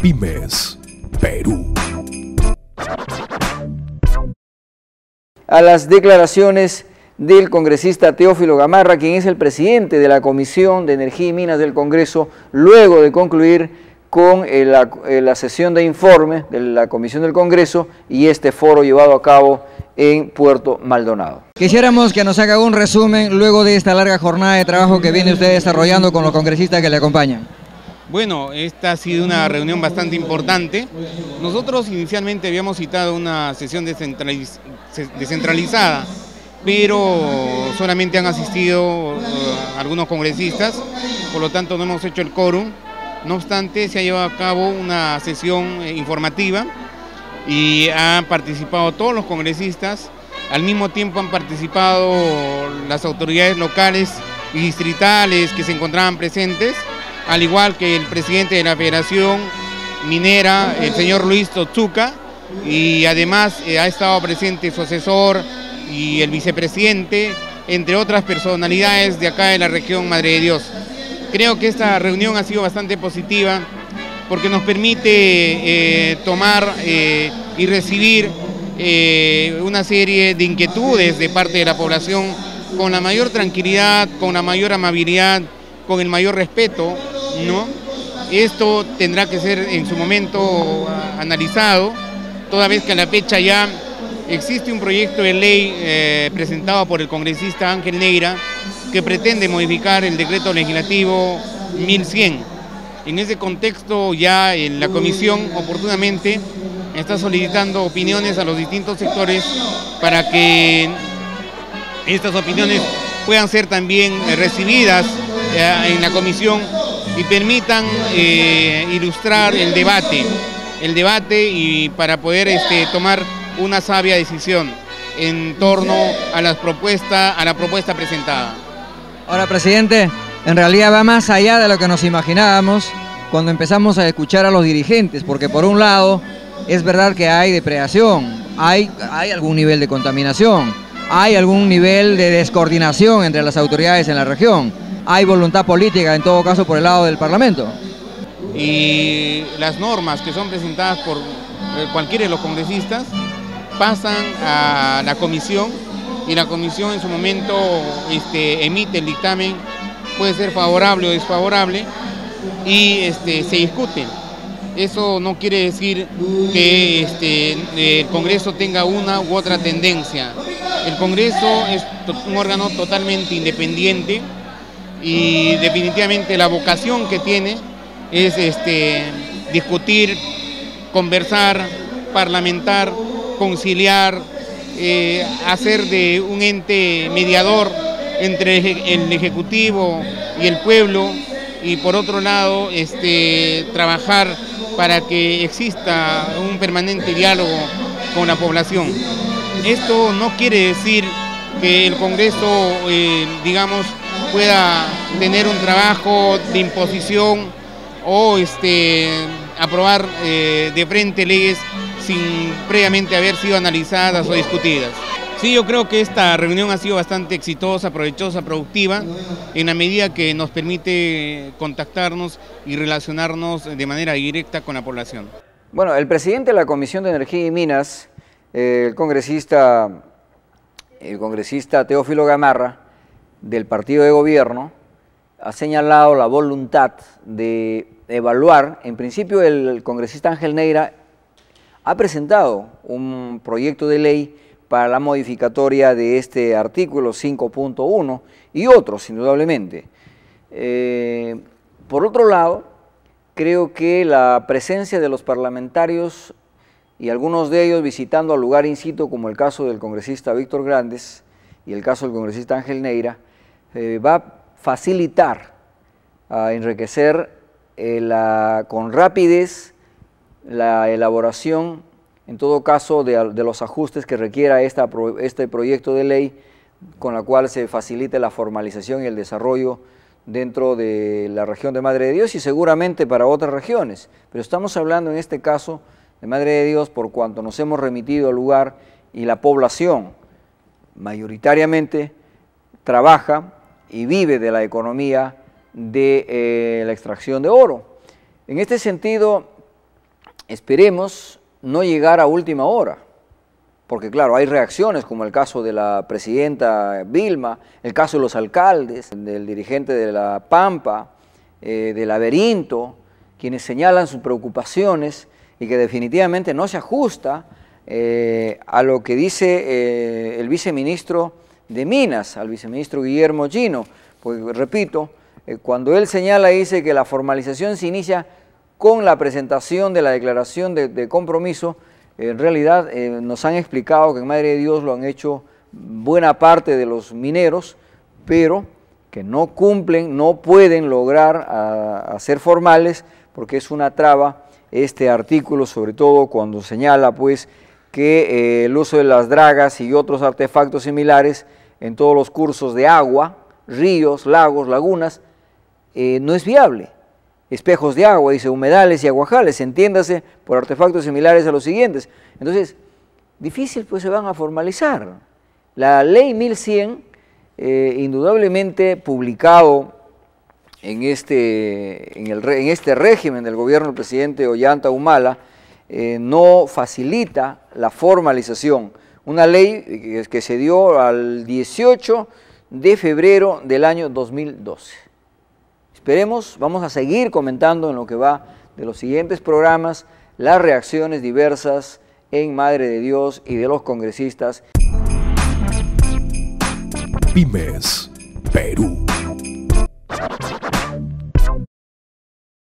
Pymes, Perú. A las declaraciones del congresista Teófilo Gamarra, quien es el presidente de la Comisión de Energía y Minas del Congreso, luego de concluir con la sesión de informe de la Comisión del Congreso y este foro llevado a cabo en Puerto Maldonado. Quisiéramos que nos haga un resumen luego de esta larga jornada de trabajo que viene usted desarrollando con los congresistas que le acompañan. Bueno, esta ha sido una reunión bastante importante. Nosotros inicialmente habíamos citado una sesión descentralizada, pero solamente han asistido algunos congresistas, por lo tanto no hemos hecho el quórum. No obstante, se ha llevado a cabo una sesión informativa y han participado todos los congresistas. Al mismo tiempo han participado las autoridades locales y distritales que se encontraban presentes, al igual que el presidente de la Federación Minera, el señor Luis Totsuka, y además ha estado presente su asesor y el vicepresidente, entre otras personalidades de acá de la región Madre de Dios. Creo que esta reunión ha sido bastante positiva porque nos permite tomar y recibir una serie de inquietudes de parte de la población con la mayor tranquilidad, con la mayor amabilidad, con el mayor respeto, ¿no? Esto tendrá que ser en su momento analizado, toda vez que a la fecha ya existe un proyecto de ley presentado por el congresista Ángel Neira que pretende modificar el decreto legislativo 1100. En ese contexto ya en la comisión oportunamente está solicitando opiniones a los distintos sectores para que estas opiniones puedan ser también recibidas en la comisión y permitan ilustrar el debate y para poder tomar una sabia decisión en torno a la propuesta presentada. Ahora, presidente, en realidad va más allá de lo que nos imaginábamos cuando empezamos a escuchar a los dirigentes, porque por un lado es verdad que hay depredación, hay algún nivel de contaminación, hay algún nivel de descoordinación entre las autoridades en la región, hay voluntad política en todo caso por el lado del Parlamento. Y las normas que son presentadas por cualquiera de los congresistas pasan a la comisión y la comisión en su momento emite el dictamen, puede ser favorable o desfavorable y se discute. Eso no quiere decir que el Congreso tenga una u otra tendencia. El Congreso es un órgano totalmente independiente y definitivamente la vocación que tiene es discutir, conversar, parlamentar, conciliar, hacer de un ente mediador entre el Ejecutivo y el pueblo y por otro lado trabajar para que exista un permanente diálogo con la población. Esto no quiere decir que el Congreso, digamos, pueda tener un trabajo de imposición o aprobar de frente leyes sin previamente haber sido analizadas o discutidas. Sí, yo creo que esta reunión ha sido bastante exitosa, provechosa, productiva, en la medida que nos permite contactarnos y relacionarnos de manera directa con la población. Bueno, el presidente de la Comisión de Energía y Minas, el congresista Teófilo Gamarra, del partido de gobierno, ha señalado la voluntad de evaluar. En principio, el congresista Ángel Neira ha presentado un proyecto de ley para la modificatoria de este artículo 5.1 y otros, indudablemente. Por otro lado, creo que la presencia de los parlamentarios y algunos de ellos visitando al lugar in situ, como el caso del congresista Víctor Grandes y el caso del congresista Ángel Neira, va a facilitar, a enriquecer con rapidez la elaboración, en todo caso, de los ajustes que requiera este proyecto de ley, con la cual se facilite la formalización y el desarrollo dentro de la región de Madre de Dios y seguramente para otras regiones. Pero estamos hablando en este caso de Madre de Dios por cuanto nos hemos remitido al lugar y la población mayoritariamente trabaja y vive de la economía de la extracción de oro. En este sentido, esperemos no llegar a última hora, porque claro, hay reacciones como el caso de la presidenta Vilma, el caso de los alcaldes, del dirigente de La Pampa, de Laberinto, quienes señalan sus preocupaciones y que definitivamente no se ajusta a lo que dice el viceministro de Minas, al viceministro Guillermo Gino, pues repito, cuando él señala y dice que la formalización se inicia con la presentación de la declaración de compromiso, en realidad nos han explicado que en Madre de Dios lo han hecho buena parte de los mineros, pero que no cumplen, no pueden lograr hacer formales porque es una traba este artículo, sobre todo cuando señala pues que el uso de las dragas y otros artefactos similares en todos los cursos de agua, ríos, lagos, lagunas, no es viable. Espejos de agua, dice, humedales y aguajales, entiéndase por artefactos similares a los siguientes. Entonces, difícil pues se van a formalizar. La ley 1100, indudablemente publicado en este régimen del gobierno del presidente Ollanta Humala, no facilita la formalización. Una ley que se dio al 18 de febrero del año 2012. Esperemos, vamos a seguir comentando en lo que va de los siguientes programas las reacciones diversas en Madre de Dios y de los congresistas. Pymes Perú.